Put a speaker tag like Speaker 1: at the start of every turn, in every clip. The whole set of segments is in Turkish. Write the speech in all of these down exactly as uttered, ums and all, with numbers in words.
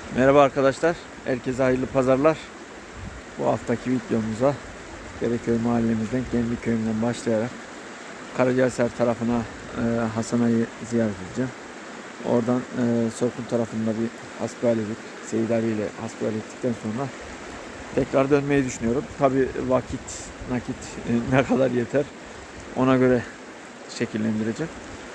Speaker 1: Merhaba arkadaşlar, herkese hayırlı pazarlar. Bu haftaki videomuza Dereköy mahallemizden, kendi köyümden başlayarak Karacahisar tarafına e, Hasan Ağa'yı ziyaret edeceğim. Oradan e, Sorkun tarafında bir hasbihal edip Seyit Ali ile hasbihal ettikten sonra tekrar dönmeyi düşünüyorum. Tabi vakit, nakit e, ne kadar yeter ona göre şekillendireceğim.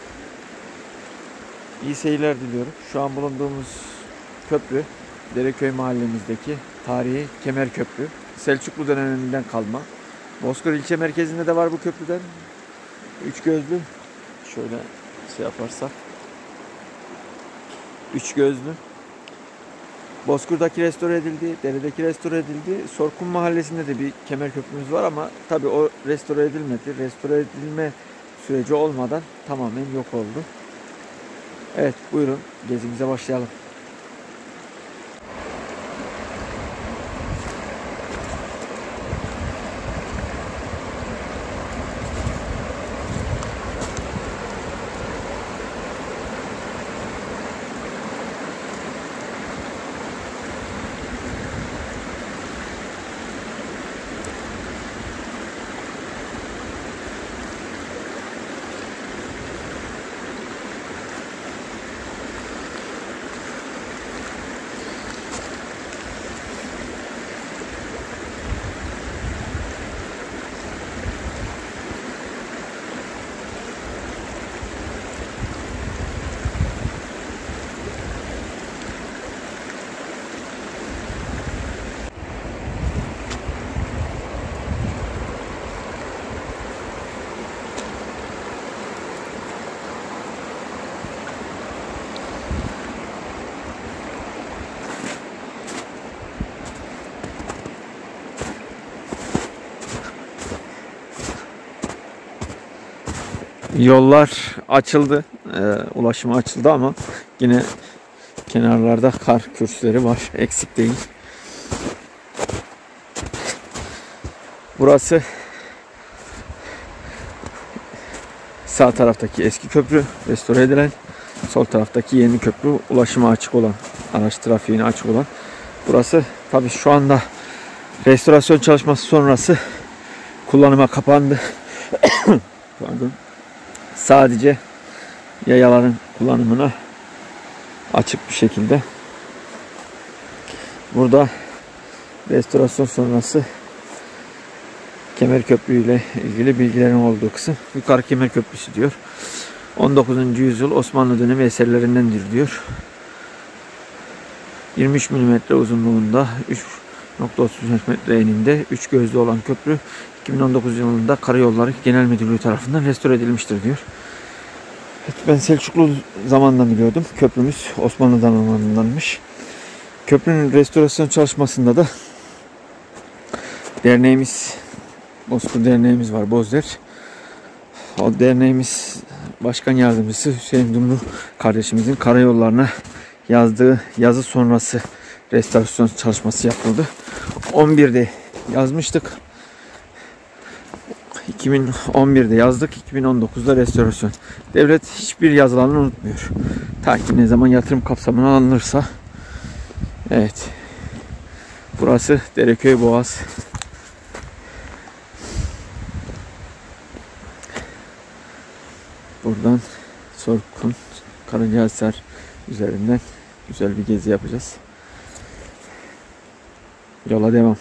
Speaker 1: İyi seyirler diliyorum. Şu an bulunduğumuz köprü Dereköy mahallemizdeki tarihi Kemer Köprü. Selçuklu döneminden kalma. Bozkır ilçe merkezinde de var bu köprüden. Üç gözlü. Şöyle şey yaparsak. Üç gözlü. Bozkır'daki restore edildi. Dere'deki restore edildi. Sorkun mahallesinde de bir kemer köprümüz var ama tabi o restore edilmedi. Restore edilme süreci olmadan tamamen yok oldu. Evet, buyurun gezimize başlayalım. Yollar açıldı, e, ulaşıma açıldı ama yine kenarlarda kar kürsüleri var, eksik değil. Burası sağ taraftaki eski köprü, restore edilen, sol taraftaki yeni köprü, ulaşıma açık olan, araç trafiğine açık olan. Burası tabii şu anda restorasyon çalışması sonrası kullanıma kapandı. Pardon. Sadece yayaların kullanımına açık bir şekilde. Burada restorasyon sonrası Kemer Köprü ile ilgili bilgilerin olduğu kısım. Yukarı Kemer Köprüsü diyor. on dokuzuncu yüzyıl Osmanlı dönemi eserlerindendir diyor. yirmi üç milimetre uzunluğunda, üç nokta otuz beş metre eninde, üç gözlü olan köprü iki bin on dokuz yılında Karayolları Genel Müdürlüğü tarafından restore edilmiştir diyor. Evet, ben Selçuklu zamanından biliyordum. Köprümüz Osmanlı zamanındanmış. Köprünün restorasyon çalışmasında da derneğimiz, Bozkır derneğimiz var, Bozder. O derneğimiz başkan yardımcısı Hüseyin Dumlu kardeşimizin karayollarına yazdığı yazı sonrası restorasyon çalışması yapıldı. on birde yazmıştık. iki bin on birde yazdık. iki bin on dokuzda restorasyon. Devlet hiçbir yazılanı unutmuyor. Ta ki ne zaman yatırım kapsamına alınırsa. Evet. Burası Dereköy Boğaz. Buradan Sorkun, Karacahisar üzerinden güzel bir gezi yapacağız. Yola devam.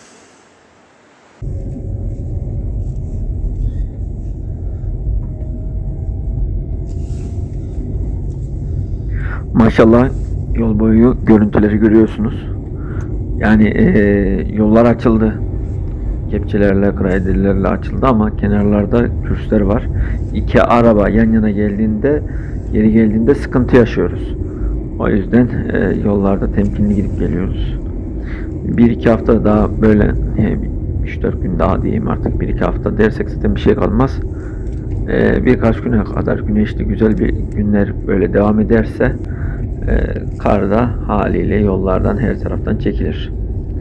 Speaker 1: Maşallah yol boyu görüntüleri görüyorsunuz. Yani e, yollar açıldı. Kepçelerle, graderlerle açıldı ama kenarlarda kürsüler var. İki araba yan yana geldiğinde, geri geldiğinde sıkıntı yaşıyoruz. O yüzden e, yollarda temkinli gidip geliyoruz. Bir iki hafta daha böyle e, üç dört gün daha diyeyim artık, bir iki hafta dersek zaten bir şey kalmaz. E, birkaç güne kadar güneşli güzel bir günler böyle devam ederse e, kar da haliyle yollardan her taraftan çekilir.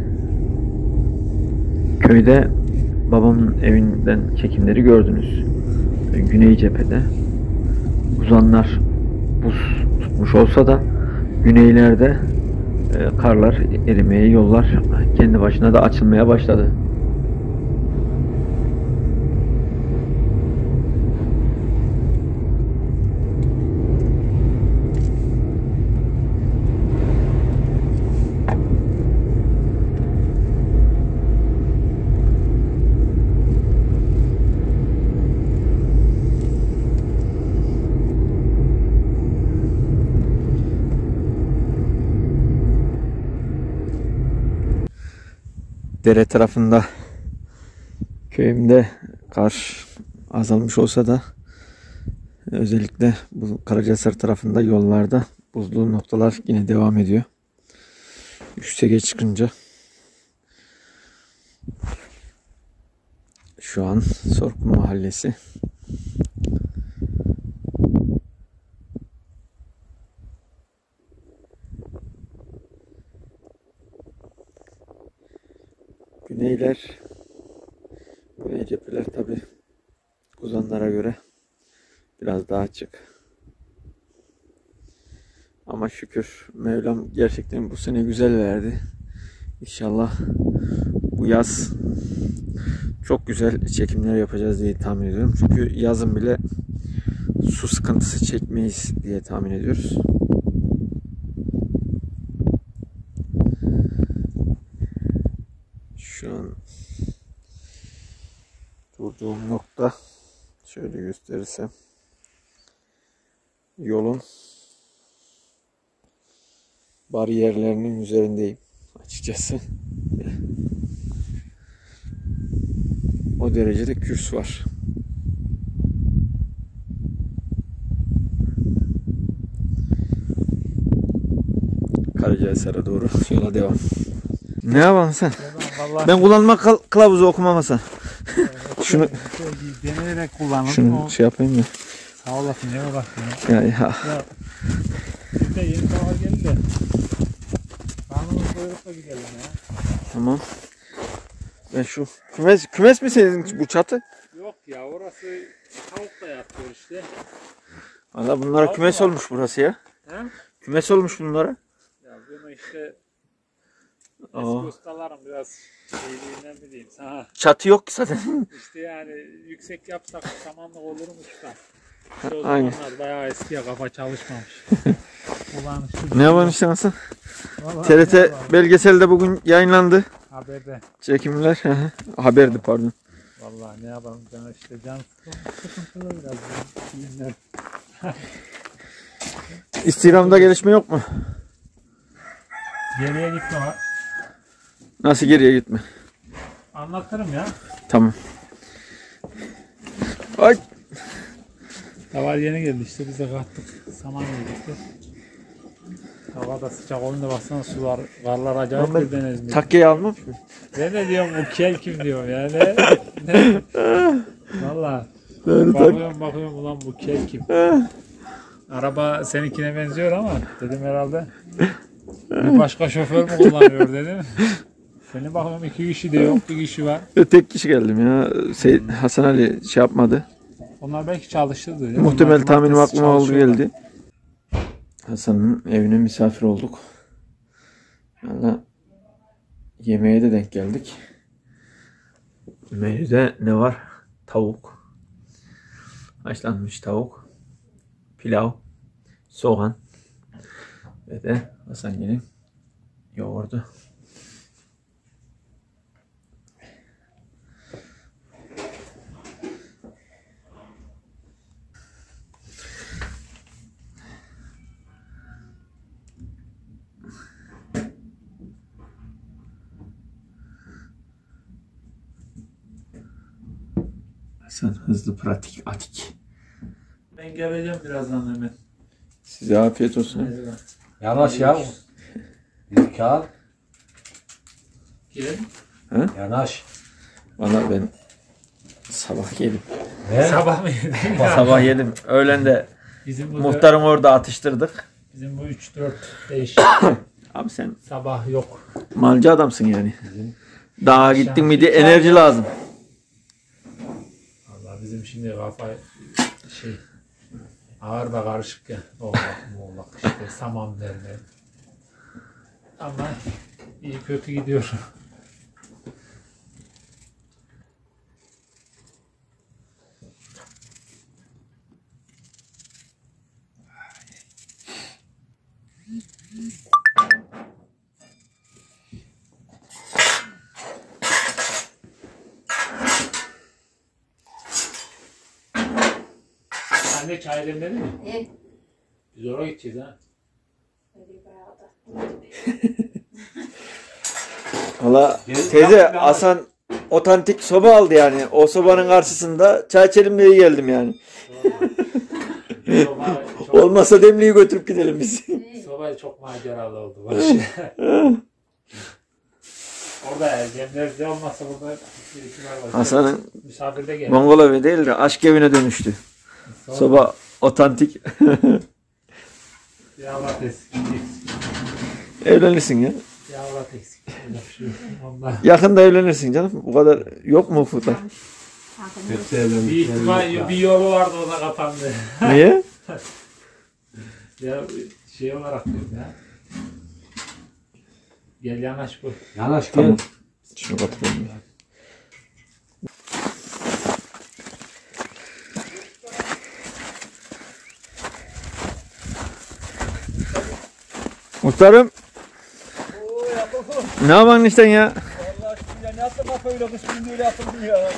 Speaker 1: Köyde babamın evinden çekimleri gördünüz. Güney cephede uzanlar buz tutmuş olsa da güneylerde e, karlar erimeye, yollar kendi başına da açılmaya başladı. Dere tarafında, köyümde kar azalmış olsa da özellikle bu Karacahisar tarafında yollarda buzlu noktalar yine devam ediyor. Yükseğe çıkınca şu an Sorkun Mahallesi. Güneyler, güney cepheler tabi uzanlara göre biraz daha açık. Ama şükür Mevlam gerçekten bu sene güzel verdi. İnşallah bu yaz çok güzel çekimler yapacağız diye tahmin ediyorum. Çünkü yazın bile su sıkıntısı çekmeyiz diye tahmin ediyoruz. Şu an durduğum nokta, şöyle gösterirsem, yolun bariyerlerinin üzerindeyim açıkçası. O derecede kürs var. Karacahisar'a doğru yola devam. Ne yapalım sen?
Speaker 2: Vallahi
Speaker 1: Ben kullanma kılavuzu okumamasa. Şunu
Speaker 2: deneyerek kullanın.
Speaker 1: Şunu
Speaker 2: o...
Speaker 1: şey yapayım mı?
Speaker 2: Sağ olasın, ne uğraştın
Speaker 1: Ya ya.
Speaker 2: ya. Bir de yeni hava geldi de. Karnımız doyurukla gidelim ya.
Speaker 1: Tamam. Ben şu kümes kümes mi senin bu çatı?
Speaker 2: Yok ya, orası tavuk da yatıyor işte.
Speaker 1: Valla bunlara
Speaker 2: Tavuk
Speaker 1: kümes
Speaker 2: var.
Speaker 1: olmuş burası ya.
Speaker 2: He?
Speaker 1: Kümes olmuş bunlara.
Speaker 2: Ya bunu işte eski
Speaker 1: Aa.
Speaker 2: ustalarım biraz şeyliğinden mi diyeyim sana.
Speaker 1: Çatı yok ki zaten.
Speaker 2: İşte yani yüksek yapsak samanlık olurmuş da.
Speaker 1: Ha,
Speaker 2: İşte o
Speaker 1: aynen.
Speaker 2: zamanlar bayağı eskiye kafa çalışmamış. Ulan şu
Speaker 1: Ne yapalım işte nasıl?
Speaker 2: Vallahi
Speaker 1: T R T
Speaker 2: ne yapalım?
Speaker 1: belgeselde bugün yayınlandı.
Speaker 2: Haberde.
Speaker 1: Çekimler. Haberdi pardon.
Speaker 2: Vallahi ne yapalım canım, işte can sıkıntılı biraz bu günler.
Speaker 1: İstihdamda gelişme yok mu?
Speaker 2: Geriye gitme var.
Speaker 1: Nasıl geriye gitme?
Speaker 2: Anlatırım ya.
Speaker 1: Tamam. Ay.
Speaker 2: Hava yeni geldi işte, biz de kattık. Saman yedik. Hava da sıcak olunca baksana, sular, karlar acayip bir denizli.
Speaker 1: Takkeyi almam.
Speaker 2: Ben ne diyorum, bu kel kim diyorum yani. Ne? Valla.
Speaker 1: Ben
Speaker 2: Bakıyorum bakıyorum, ulan bu kel kim? Araba seninkine benziyor ama dedim herhalde bir başka şoför mü kullanıyor dedim. Seni bakıyorum iki kişi de yok, bir kişi var.
Speaker 1: Tek kişi geldim ya. Seyit, Hasan Ali şey yapmadı.
Speaker 2: Onlar belki çalıştırdı. değil mi?
Speaker 1: Muhtemel
Speaker 2: Onlar
Speaker 1: tahminim
Speaker 2: cumartesi
Speaker 1: aklıma oldu
Speaker 2: çalışıyorlar.
Speaker 1: geldi. Hasan'ın evine misafir olduk. Valla yemeğe de denk geldik. Menüde ne var? Tavuk. Haşlanmış tavuk. Pilav. Soğan. Ve de Hasan'ın yoğurdu. Hasan hızlı, pratik, atik.
Speaker 2: Ben geleceğim birazdan hemen.
Speaker 1: Size afiyet olsun.
Speaker 3: Yanaş ya. Bir kağıt.
Speaker 2: Girelim.
Speaker 3: Yanaş.
Speaker 1: Valla ben sabah yedim.
Speaker 3: Ne?
Speaker 2: Sabah mı yedin?
Speaker 1: Sabah yedim. Öğlen de
Speaker 2: Bizim bu
Speaker 1: muhtarın orada atıştırdık.
Speaker 2: Bizim bu üç dört beş
Speaker 1: Abi sen
Speaker 2: sabah yok.
Speaker 1: malcı adamsın yani. Daha gittin miydi enerji lazım.
Speaker 2: Vallahi bizim şimdi kafa şey ağır da karışık ya. Oğlak muğlak işte saman derler. Ama iyi kötü gidiyor. Anne çay demledin mi?
Speaker 4: Evet.
Speaker 2: Biz oraya gideceğiz ha.
Speaker 4: Öyle bayağı da.
Speaker 1: Valla
Speaker 3: Gel-
Speaker 1: teyze
Speaker 3: Yap- yap-
Speaker 1: Hasan otantik soba aldı yani. O sobanın karşısında çay içelim diye geldim yani.
Speaker 2: Soba çok,
Speaker 1: Olmasa demliği götürüp gidelim biz.
Speaker 2: soba çok maceralı oldu. Barış. Orada Cemler'de olmasa burada bir iki var. var.
Speaker 1: Hasan'ın
Speaker 2: Misafir de geldi.
Speaker 1: Mongol evi değil de aşk evine dönüştü.
Speaker 2: Soba.
Speaker 1: Soba otantik.
Speaker 2: Yavrat eksik.
Speaker 1: Evlenirsin ya.
Speaker 2: Yavrat eksik. Öyle bir şey yok. Ondan.
Speaker 1: Yakında evlenirsin canım. Bu kadar yok mu ufukta?
Speaker 3: Hepsi evlenmiş.
Speaker 2: Bir ihtimal bir yolu vardı o da kapandı.
Speaker 1: Niye?
Speaker 2: Ya şey olarak diyorum ya. Gel yanaş bu.
Speaker 3: Yanaş gel.
Speaker 1: Tamam. Şunu kapatalım. Muhtarım. Ne yapan işte ya?
Speaker 5: Ya ne yaptın kafayla kış günü öyle yaptın ya.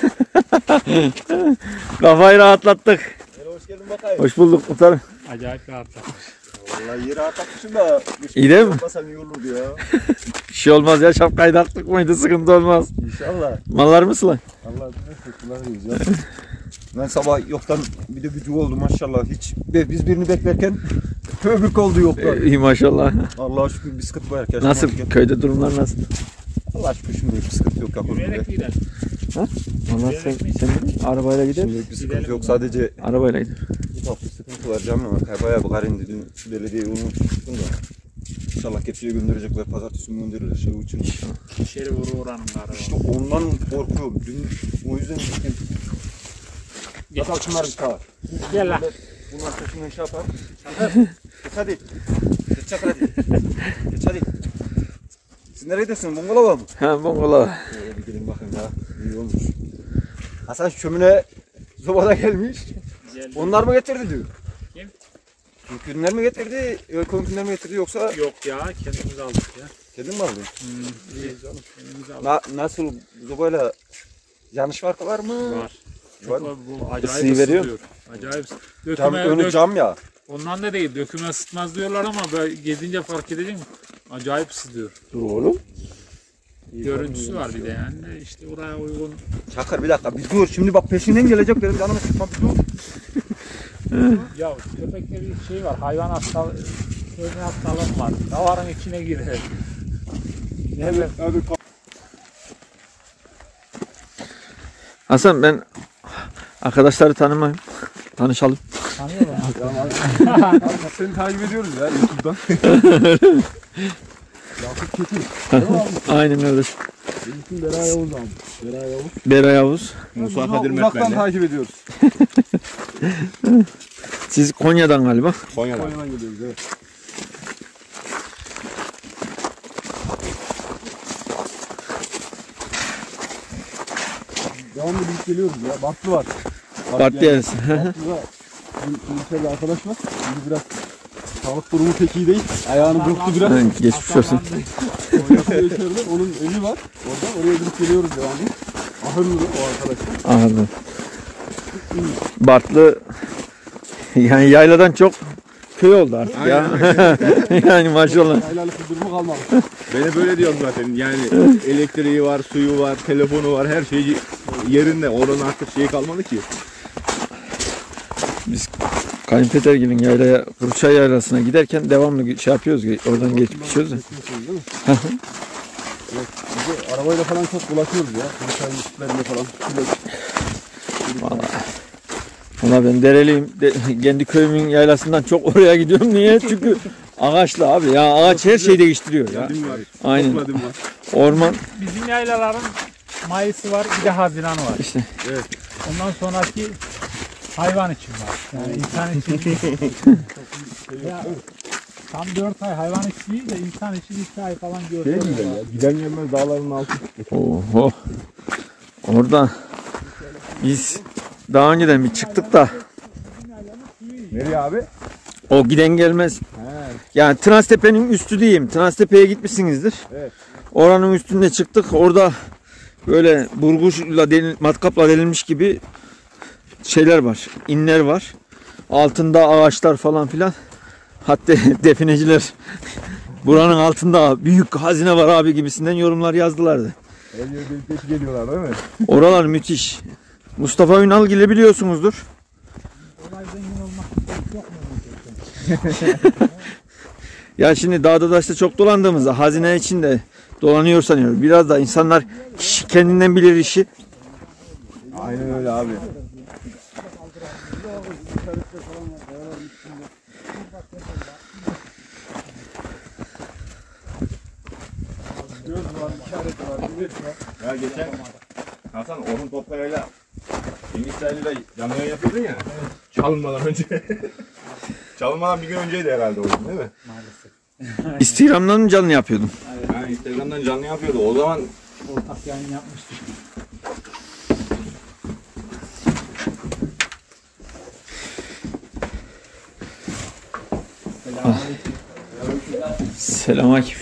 Speaker 1: Kafayı rahatlattık.
Speaker 5: Hele hoş geldin bakayım.
Speaker 1: Hoş bulduk muhtarım.
Speaker 2: Acayip rahatlamış.
Speaker 5: Vallahi iyi rahatlatmışsın da.
Speaker 1: İyi değil mi?
Speaker 5: Yapmasan iyi olurdu ya.
Speaker 1: Bir şey olmaz ya, şapkayı taktık mıydı sıkıntı olmaz.
Speaker 5: İnşallah.
Speaker 1: Mallar mısın lan?
Speaker 5: Allah bilir kullanırız ya. Ben sabah yoktan bir de gücü oldu maşallah. Hiç biz birini beklerken kömürlük oldu yoklar.
Speaker 1: İyi maşallah.
Speaker 5: Allah'a şükür bir sıkıntı var.
Speaker 1: Nasıl? Köyde durumlar nasıl?
Speaker 5: Allah'a şükür şimdi bir sıkıntı yok.
Speaker 2: Yürüyerek gidelim.
Speaker 1: Valla sen, sen arabayla gider.
Speaker 5: Şimdi bir sıkıntı yok. Sadece
Speaker 1: Arabayla gider.
Speaker 5: ufak bir sıkıntı var canım var. Bayağı bir karindi. Dün belediye yolunu tuttum da. İnşallah kepçeye gönderecekler. Pazartesi günü gönderirler. Şey için.
Speaker 2: İçeri vuru oranın galiba.
Speaker 5: İşte ondan korkuyorum. Dün o yüzden gittim. Geç şunları bir kağıt.
Speaker 2: Gel lan.
Speaker 5: Bunlar taşımaya şey yapar. Geç hadi. Geç çakır hadi. Geç hadi. Siz neredesin? Bungalova mı?
Speaker 1: Ha Mongola.
Speaker 5: Ee, bir gelin bakın ya. İyi olmuş. Hasan şömine sobada gelmiş.
Speaker 2: Gel.
Speaker 5: Onlar mı getirdi diyor.
Speaker 2: Kim?
Speaker 5: Kürkünler mi getirdi? Ölkümkünler mi getirdi yoksa
Speaker 2: Yok ya kendimiz aldık ya.
Speaker 5: kendin mi aldın?
Speaker 2: Hmm. İyi canım kendimiz aldık.
Speaker 5: Na, nasıl sobayla yanlış farkı var mı?
Speaker 2: Var.
Speaker 5: Var.
Speaker 2: Çok, bu acayip
Speaker 1: Isıyı veriyor.
Speaker 2: ısıtıyor. Acayip.
Speaker 5: Cam,
Speaker 2: Döküme,
Speaker 5: önü
Speaker 2: dök,
Speaker 5: cam ya.
Speaker 2: ondan da değil. Döküme ısıtmaz diyorlar ama böyle gezince fark edecek mi? Acayip ısıtıyor.
Speaker 5: Dur oğlum.
Speaker 2: Görüntüsü var bir de yani. İşte oraya uygun.
Speaker 5: Çakır bir dakika bir dur. Şimdi bak peşinden gelecek benim canımı sıkma bir dur.
Speaker 2: Ya köpekte bir şey var. Hayvan hastalığı, sevme hastalığım var. Davarın içine girer. Ne bileyim.
Speaker 1: Hasan ben arkadaşları tanımayayım. Tanışalım.
Speaker 2: Tanıyor musun?
Speaker 5: Seni takip ediyoruz ya YouTube'dan. Yakup Çetin.
Speaker 1: Aynen öyle.
Speaker 5: Benimkin Beray Yavuz abi. Beray Yavuz.
Speaker 1: Beray Yavuz.
Speaker 5: Musa Kadir Uzaktan takip ediyoruz.
Speaker 1: Siz Konya'dan galiba.
Speaker 5: Konya'dan. Konya'dan geliyoruz evet. Devamlı gidip geliyoruz ya. Bartlı var.
Speaker 1: Partlı yerisi.
Speaker 5: Bartlı'da bir bir arkadaş var. Şimdi biraz sağlık durumu pek iyi değil. Ayağını burktu biraz.
Speaker 1: Ha, geçmiş olsun.
Speaker 5: Yatıyor içeride. Onun evi var. Orada oraya gidip geliyoruz devamlı. Ahırlı o arkadaşlar.
Speaker 1: Anladım. Bartlı yani yayladan çok köy oldu artık ya. Yani maşallah.
Speaker 5: Yaylalık bir durumu kalmadı.
Speaker 6: Beni böyle diyorum zaten. Yani elektriği var, suyu var, telefonu var, her şey yerinde. Oranın artık şeyi kalmadı ki.
Speaker 1: Kayınpedergil'in yaylaya, Kuruçay yaylasına giderken devamlı şey yapıyoruz, oradan geçip geçiyoruz. ya.
Speaker 5: Değil mi? Evet. Biz de arabayla falan çok dolaşıyoruz ya. Kılıçay'ın üstlerinde falan.
Speaker 1: Vallahi. Valla ben dereliyim. De, kendi köyümün yaylasından çok oraya gidiyorum. Niye? Çünkü ağaçlı abi ya. Ağaç her şeyi değiştiriyor ya.
Speaker 6: Geldim var.
Speaker 1: Aynen.
Speaker 6: Topladım var.
Speaker 1: Orman
Speaker 2: Bizim yaylaların Mayıs'ı var, bir de Haziran'ı var.
Speaker 1: işte.
Speaker 2: Ondan sonraki hayvan için var. Yani insan için değil. Ya, Tam dört ay hayvan için değil de insan için iki ay falan
Speaker 6: Şey
Speaker 2: gösteriyor.
Speaker 6: güzel ya. Giden gelmez dağların altı.
Speaker 1: Oho. Oradan biz daha önceden bir çıktık da
Speaker 6: Nereye abi?
Speaker 1: o giden gelmez.
Speaker 6: He.
Speaker 1: Yani Transtepe'nin üstü diyeyim. Transtepe'ye gitmişsinizdir.
Speaker 6: Evet.
Speaker 1: Oranın üstünde çıktık. Orada böyle burguşla delin, matkapla delinmiş gibi şeyler var. İnler var. Altında ağaçlar falan filan. Hatta defineciler buranın altında büyük hazine var abi gibisinden yorumlar yazdılardı.
Speaker 6: Her yerde peşi geliyorlar değil mi?
Speaker 1: Oralar müthiş. Mustafa Ünal gibi biliyorsunuzdur.
Speaker 2: Olay zengin olmak yok mu?
Speaker 1: Ya şimdi dağda daşta çok dolandığımızda hazine için de dolanıyor sanıyorum. Biraz da insanlar kişi kendinden bilir işi.
Speaker 6: Aynen öyle abi. Ya geçen Hasan onun toplarıyla İngilizlerle canlı yayın yapıyordun ya. Çalınmadan önce. Çalınmadan bir gün önceydi herhalde o gün değil mi?
Speaker 1: Instagram'dan mı canlı yapıyordum?
Speaker 6: Ha, Instagram'dan canlı yapıyordu. O zaman
Speaker 2: Ortak yayın yapmıştık.
Speaker 1: Selamünaleyküm.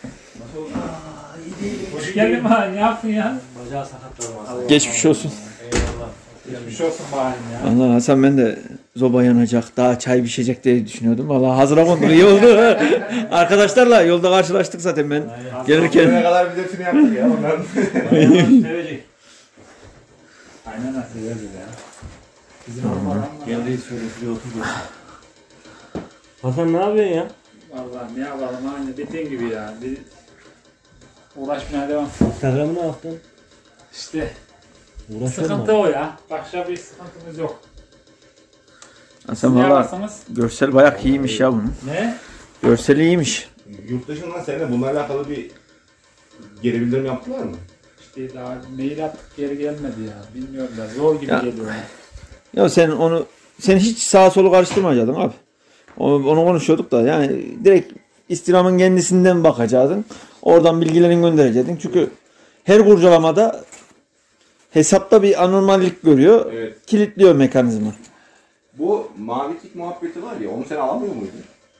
Speaker 2: Hoş geldin ha. Ne yaptın ya?
Speaker 3: Bacağı sakatladım.
Speaker 1: Geçmiş olsun.
Speaker 2: Geçmiş olsun bakayım ya.
Speaker 1: Allah Hasan ben de zoba yanacak, daha çay pişecek diye düşünüyordum. Vallahi hazıra kondu. İyi oldu. Arkadaşlarla yolda karşılaştık zaten ben.
Speaker 6: ne
Speaker 1: Gelirken.
Speaker 6: kadar biz hepsini yaptık ya onların.
Speaker 3: Sevecek.
Speaker 2: Aynen nasıl severiz ya. Bizim ormanlar.
Speaker 3: Geldi şöyle şuraya oturdu. Hasan ne yapıyorsun ya?
Speaker 2: Vallahi ne yapalım aynı dediğin gibi ya. Bir uğraşmaya devam.
Speaker 3: Instagram'ı ne yaptın?
Speaker 2: İşte
Speaker 3: Uğraşıyor
Speaker 2: sıkıntı o ya. Başka bir sıkıntımız yok.
Speaker 1: Hasan
Speaker 2: Ne
Speaker 1: valla
Speaker 2: yaparsanız.
Speaker 1: görsel bayağı iyiymiş ya bunun.
Speaker 2: Ne?
Speaker 1: Görseli iyiymiş.
Speaker 6: Yurt dışından seninle bununla alakalı bir geri bildirim yaptılar mı?
Speaker 2: İşte daha mail attık geri gelmedi ya. Bilmiyorum da zor gibi
Speaker 1: Ya.
Speaker 2: geliyor. Yani.
Speaker 1: Ya sen onu sen hiç sağa solu karıştırmayacaktın abi. Onu, onu konuşuyorduk da yani direkt istirhamın kendisinden bakacaktın. Oradan bilgilerini gönderecektin. Çünkü her kurcalamada hesapta bir anormallik görüyor.
Speaker 6: Evet.
Speaker 1: Kilitliyor mekanizma.
Speaker 6: Bu mavi tik muhabbeti var ya onu sen alamıyor muydun?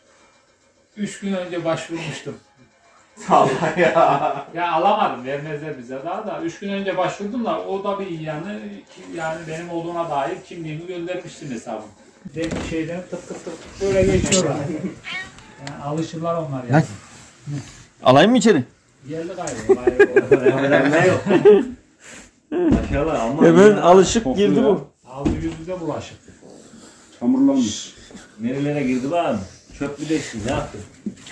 Speaker 2: Üç gün önce başvurmuştum.
Speaker 6: Allah ya.
Speaker 2: Ya alamadım, vermezler bize daha da. Üç gün önce başvurdum da o da bir yanı ki yani benim olduğuna dair kimliğimi göndermiştim hesabım. Demin şeyden tık tık tık böyle geçiyorlar. Yani alışırlar onlar yani.
Speaker 1: Alayım mı içeri?
Speaker 2: Geldi gayrı.
Speaker 3: Ne yok. Maşallah ama.
Speaker 1: Hemen alışık girdi bu.
Speaker 2: Aldı yüzüde bulaşık.
Speaker 6: Hamurlanmış.
Speaker 3: Nerelere girdi bana? Çöp mü değiştin? Ne yaptın?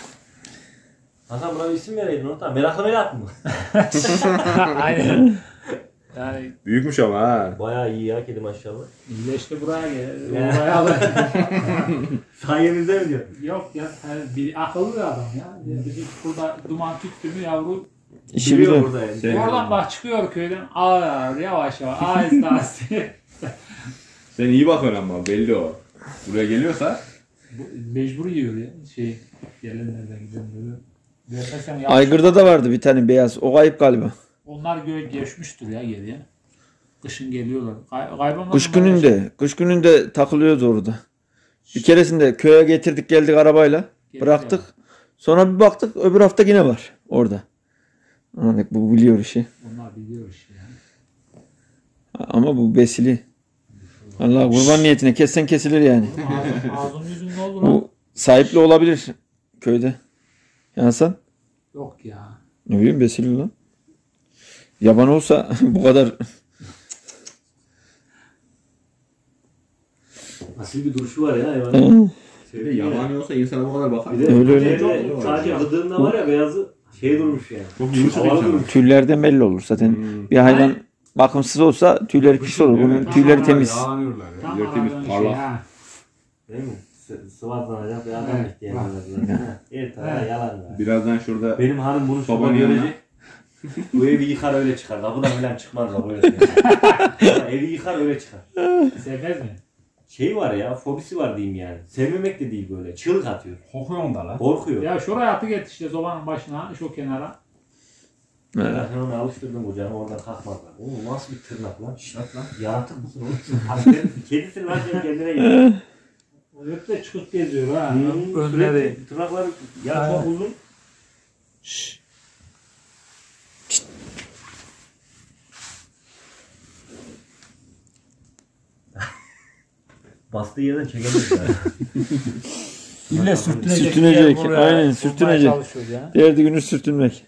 Speaker 3: Hasan buna bir isim vereydin orta. Meraklı Merak mı?
Speaker 2: Aynen. Yani
Speaker 6: Büyükmüş ama ha.
Speaker 3: Bayağı iyi ya kedi maşallah.
Speaker 2: iyileşti buraya gel. Buraya alın.
Speaker 3: Sayenizde mi diyor?
Speaker 2: Yok ya yani bir akıllı bir adam ya. Bizim burada duman tüttü mü yavru.
Speaker 1: İşi
Speaker 3: Biliyor
Speaker 1: biliyor.
Speaker 3: burada yani.
Speaker 2: Oradan bak çıkıyor köyden ağır ağır yavaş yavaş aheste aheste.
Speaker 6: Sen iyi bakıyorsun ama belli o. Buraya geliyorsa.
Speaker 2: Bu mecbur yiyor ya şey gelenlerden gidenleri. Vermesem yapmış.
Speaker 1: Aygır'da da vardı bir tane beyaz. O kayıp galiba.
Speaker 2: Onlar göğe geçmiştir ya geriye. Kışın geliyorlar. Kay kaybolmadan
Speaker 1: Kış gününde. Kış gününde takılıyordu orada. Bir keresinde köye getirdik geldik arabayla. Bıraktık. Sonra bir baktık öbür hafta yine var orada. Anladık bu biliyor işi.
Speaker 2: Onlar biliyor işte ya.
Speaker 1: Ama bu besili. Allah kurban niyetine kessen kesilir yani.
Speaker 2: Ağzım, ağzım yüzüm ne oldu lan?
Speaker 1: Bu sahipli olabilir köyde. Ya Hasan?
Speaker 2: Yok ya.
Speaker 1: Ne bileyim besili lan. Yaban olsa bu kadar.
Speaker 3: Asil bir duruşu var ya hayvanın.
Speaker 6: Bir de yabani olsa insana bu kadar bakar.
Speaker 3: Bir de
Speaker 1: Öyle öyle.
Speaker 3: öyle. Sadece gıdığında var ya beyazı şey durmuş yani.
Speaker 6: Çok yumuşak
Speaker 3: Havalı
Speaker 6: insan.
Speaker 3: durmuş.
Speaker 1: Tüylerden belli olur zaten. Bir hayvan bakımsız olsa tüyleri pis olur. Bunun tüyleri temiz.
Speaker 6: Yağlanıyorlar ya.
Speaker 2: Tam
Speaker 6: Tüyleri temiz,
Speaker 2: aradığın şey
Speaker 6: parlak.
Speaker 2: ha.
Speaker 3: Değil mi? S- Sıvazlanacak bir adam ihtiyacı. Evet ha yalan var.
Speaker 6: Birazdan şurada
Speaker 3: Benim hanım bunu
Speaker 6: Sobanın
Speaker 3: şurada
Speaker 6: yanına.
Speaker 3: görecek. Bu evi yıkar öyle çıkar. Kapıdan falan çıkmaz da böyle. Evi yıkar öyle çıkar.
Speaker 2: Sevmez mi?
Speaker 3: şey var ya, fobisi var diyeyim yani. Sevmemek de değil böyle. Çığlık atıyor.
Speaker 6: Kokuyor onda lan.
Speaker 3: Korkuyor.
Speaker 2: Ya şuraya atı get işte sobanın başına, şu kenara.
Speaker 3: Ben onu alıştırdım hocam, oradan kalkmazlar. Oğlum nasıl bir tırnak lan? Şşt lan. Yaratık mısın oğlum? Hakikaten kedisin lan, sen kendine gel.
Speaker 2: Hep de çıkıp geziyor ha.
Speaker 3: Hmm,
Speaker 2: Önleri.
Speaker 3: sürekli tırnakları ya çok uzun.
Speaker 2: Şşş.
Speaker 3: Bastığı yerden çekemez ya.
Speaker 2: İlle sürtünecek.
Speaker 1: Sürtünecek,
Speaker 2: diye buraya
Speaker 1: aynen,
Speaker 2: sokmaya
Speaker 1: sürtünecek.
Speaker 2: çalışıyor ya.
Speaker 1: Derdi günü sürtünmek.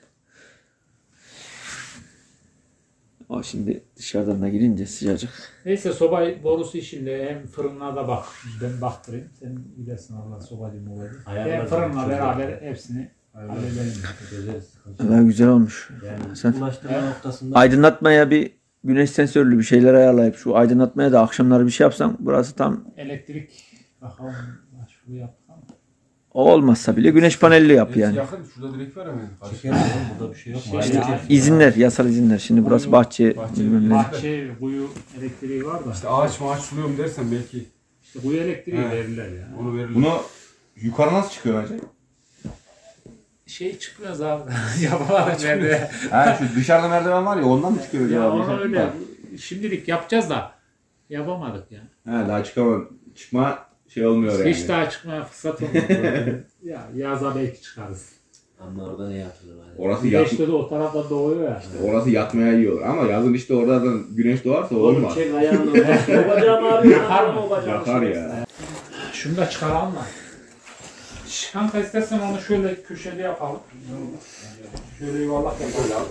Speaker 1: O şimdi dışarıdan da girince sıcacık.
Speaker 2: Neyse soba borusu işinde hem fırınına da bak. Ben baktırayım. Sen gidersin Allah sobacı mobacı.
Speaker 3: Ayarlarız.
Speaker 2: Hem fırınla
Speaker 3: Çözer.
Speaker 2: beraber hepsini halledelim.
Speaker 3: Çözeriz.
Speaker 1: Allah güzel olmuş.
Speaker 3: Yani
Speaker 1: Sen-
Speaker 3: ulaştırma noktasında
Speaker 1: Aydınlatmaya bir güneş sensörlü bir şeyler ayarlayıp şu aydınlatmaya da akşamları bir şey yapsam burası tam
Speaker 2: Elektrik bakalım başvuru yaptık ama.
Speaker 1: o olmazsa bile güneş panelli yap yani.
Speaker 6: Yakın şurada direkt var hemen.
Speaker 3: çekeriz oğlum, burada bir şey yok.
Speaker 2: Şey
Speaker 3: Mahalle
Speaker 2: ya.
Speaker 3: içerisinde.
Speaker 1: İzinler, yasal izinler. Şimdi burası bahçe.
Speaker 6: bahçe.
Speaker 1: bilmem ne.
Speaker 2: Bahçe, kuyu elektriği var da.
Speaker 6: İşte ağaç maaç suluyorum dersen belki
Speaker 2: İşte kuyu elektriği
Speaker 6: He.
Speaker 2: verirler ya.
Speaker 6: onu verirler.
Speaker 7: Bunu yukarı nasıl çıkıyor acaba?
Speaker 2: Şey çıkmaz abi. Yapamadık nerede?
Speaker 7: Ha şu dışarıda merdiven var ya ondan mı çıkıyor acaba?
Speaker 2: Ya
Speaker 7: Bir
Speaker 2: onu
Speaker 7: şey-
Speaker 2: öyle şimdilik yapacağız da yapamadık ya.
Speaker 7: Ha daha çıkama çıkma şey olmuyor yani.
Speaker 2: Hiç daha çıkmaya fırsat olmadı. Ya yaza belki çıkarız.
Speaker 3: Ama orada ne yapılır?
Speaker 7: Orası yat,
Speaker 2: Güneşte de o tarafta doğuyor ya.
Speaker 7: orası yatmaya iyi olur ama yazın işte oradan güneş doğarsa olmaz.
Speaker 3: Çek ayağını oraya. Bacağım abi.
Speaker 2: Yakar mı?
Speaker 7: Yakar ya.
Speaker 2: Şunu da çıkaralım da. Şş, kanka istersen onu şöyle köşeli yapalım. Şöyle yuvarlak yapalım.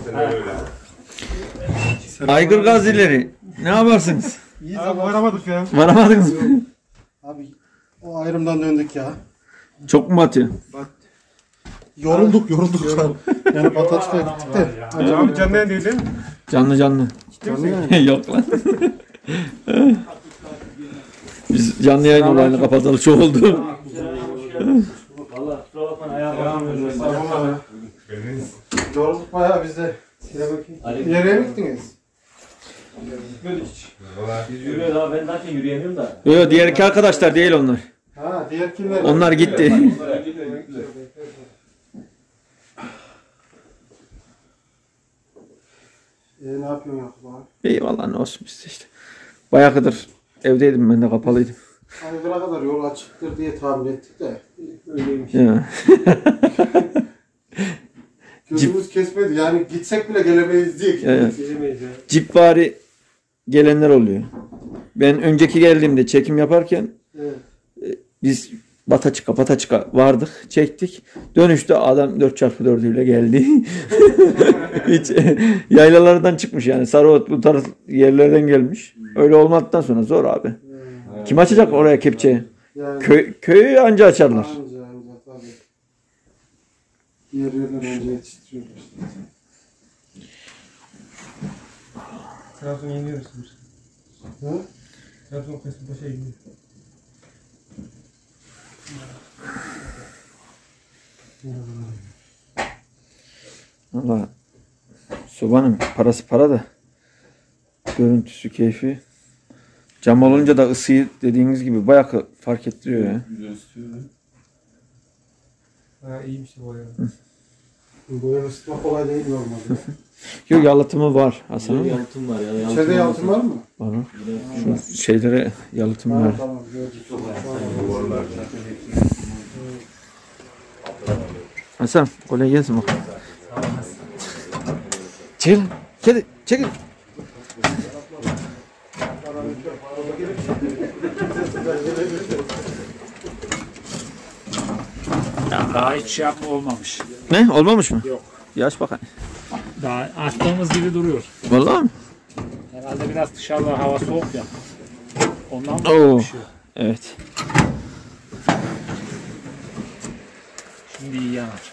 Speaker 2: Evet.
Speaker 1: Aygır gazileri. Ne yaparsınız?
Speaker 8: İyi zaman varamadık ya.
Speaker 1: Varamadınız mı?
Speaker 8: Abi o ayrımdan döndük ya.
Speaker 1: Çok mu batıyor?
Speaker 8: Yorulduk yorulduk şu an. Yani Pataçka'ya gittik de.
Speaker 6: Abi canlı yayın değil değil mi?
Speaker 1: Canlı canlı.
Speaker 8: Canlı yani.
Speaker 1: Yok lan. Biz canlı yayın olayını kapatalı çok oldu.
Speaker 3: Valla kusura bakmayın ayağım.
Speaker 8: Estağfurullah ya. Yorulduk bayağı biz de.
Speaker 3: Aleyküm.
Speaker 8: Nereye mi gittiniz?
Speaker 3: Biz yürüyoruz abi, ben zaten yürüyemiyorum da.
Speaker 1: Yok yok diğer iki arkadaşlar değil onlar.
Speaker 8: Ha diğer kimler?
Speaker 1: Onlar gitti.
Speaker 8: E, ne yapıyorsun Yakup abi?
Speaker 1: İyi vallahi ne olsun biz de işte. Bayağıdır evdeydim ben de kapalıydım.
Speaker 8: Aygır'a kadar yol açıktır diye tahmin ettik de. Öyleymiş.
Speaker 1: Ya.
Speaker 8: Gözümüz kesmedi yani gitsek bile gelemeyiz diye.
Speaker 1: Evet.
Speaker 8: Gelemeyiz ya.
Speaker 1: Cipvari gelenler oluyor. Ben önceki geldiğimde çekim yaparken
Speaker 8: Evet.
Speaker 1: biz Bataçık'a Bataçık'a vardık, çektik. Dönüşte adam dört çarpı dördüyle geldi. Hiç yaylalardan çıkmış yani. Sarıot bu tarz yerlerden gelmiş. Öyle olmadıktan sonra zor abi. Kim açacak oraya kepçeyi?
Speaker 8: Yani
Speaker 1: Köy, köyü anca açarlar.
Speaker 8: Anca anca tabii. Diğer yerler önce yetiştiriyorlar işte.
Speaker 9: Trabzon yeniyoruz.
Speaker 8: Ha?
Speaker 9: Trabzon Kasımpaşa yeniyor.
Speaker 1: Valla sobanın parası para da görüntüsü keyfi. Cam olunca da ısıyı dediğiniz gibi bayağı fark ettiriyor ya.
Speaker 7: Güzel istiyor.
Speaker 9: Ha iyiymiş bu ya.
Speaker 8: Böyle ısıtma kolay değil normalde.
Speaker 1: Yok yalıtımı var Hasan
Speaker 3: Böyle
Speaker 1: ama.
Speaker 3: yalıtım var ya.
Speaker 8: İçeride yalıtım var mı?
Speaker 1: Var mı? Şu şeylere yalıtım
Speaker 8: Ha,
Speaker 1: var.
Speaker 8: tamam gördük.
Speaker 1: Hasan kolay gelsin bakalım. Çekil. Kedi çekil.
Speaker 2: Daha hiç şey yapma olmamış.
Speaker 1: Ne? Olmamış mı?
Speaker 2: Yok.
Speaker 1: Yaş bakayım.
Speaker 2: Daha attığımız gibi duruyor.
Speaker 1: Vallahi mi?
Speaker 2: Herhalde biraz dışarıda hava soğuk ya. Ondan mı
Speaker 1: Oo.
Speaker 2: pişiyor?
Speaker 1: Evet.
Speaker 2: Şimdi iyi yanar.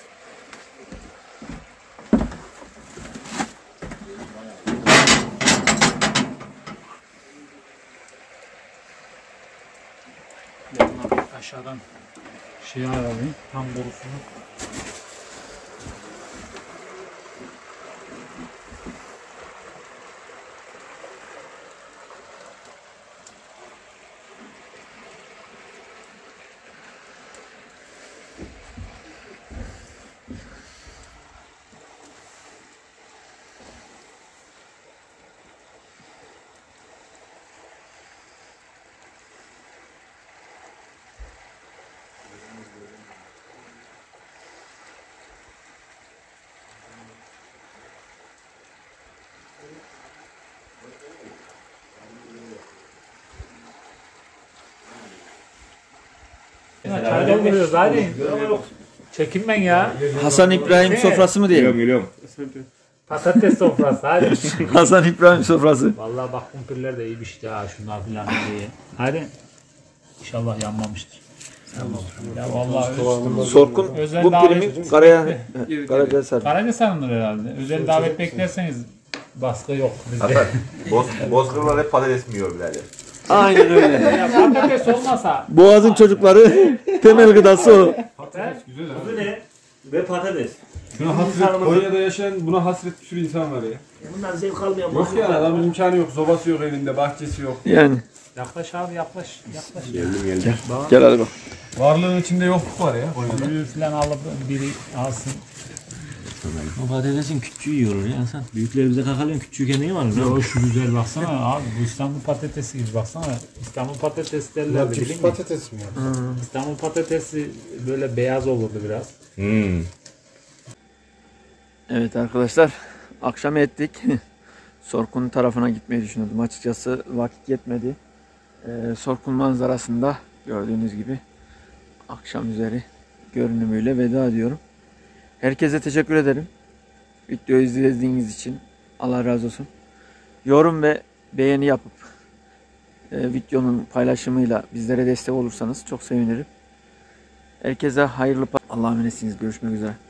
Speaker 2: Ben buna bir aşağıdan şey ayarlayayım. Tam borusunu. Çay dolduruyoruz hadi. Çekinmen ya.
Speaker 1: Hasan İbrahim sofrası mı diyelim?
Speaker 6: Geliyorum.
Speaker 2: Patates sofrası hadi.
Speaker 1: Hasan İbrahim sofrası.
Speaker 2: Vallahi bak kumpirler de iyi pişti ha şunlar filan diye. Hadi. İnşallah yanmamıştır. Ya vallahi
Speaker 1: Sorkun
Speaker 2: özel
Speaker 1: bu
Speaker 2: davet-
Speaker 1: primi Karaya Karacahisar.
Speaker 2: Karacahisar'ındır herhalde. Özel davet beklerseniz baskı yok bizde.
Speaker 6: Hasan, boz, bozkırlar hep patates mi yiyor birader?
Speaker 1: Aynen öyle.
Speaker 2: Ya patates olmasa
Speaker 1: Boğaz'ın çocukları temel gıdası o.
Speaker 9: Patates güzel abi.
Speaker 3: Bu ne? Ve patates.
Speaker 9: Şuna hasret, Konya'da yaşayan buna hasret bir sürü insan var ya.
Speaker 3: Bundan zevk almayan
Speaker 9: Yok yani adamın imkanı yok, sobası yok evinde, bahçesi yok.
Speaker 1: Yani.
Speaker 2: yaklaş abi yaklaş yaklaş.
Speaker 6: Geldim geldim.
Speaker 1: Gel hadi bak.
Speaker 9: Varlığın içinde yokluk var ya Konya'da.
Speaker 2: Büyüğü falan alıp biri alsın.
Speaker 3: O patatesin küçüğü yiyorlar ya sen. Büyükleri bize kakalıyorsun, küçüğü kendine var mı?
Speaker 2: Ya şu güzel baksana abi bu İstanbul patatesi gibi baksana. İstanbul patatesi derlerdi
Speaker 8: Cips
Speaker 2: bilin mi?
Speaker 8: patates mi ya?
Speaker 2: İstanbul patatesi böyle beyaz olurdu biraz.
Speaker 6: Hmm.
Speaker 1: Evet arkadaşlar, akşam ettik. Sorkun tarafına gitmeyi düşünüyordum. Açıkçası vakit yetmedi. Ee, Sorkun manzarasında gördüğünüz gibi akşam üzeri görünümüyle veda ediyorum. Herkese teşekkür ederim. Videoyu izlediğiniz için Allah razı olsun. Yorum ve beğeni yapıp e, videonun paylaşımıyla bizlere destek olursanız çok sevinirim. Herkese hayırlı, Allah'a emanetsiniz. Görüşmek üzere.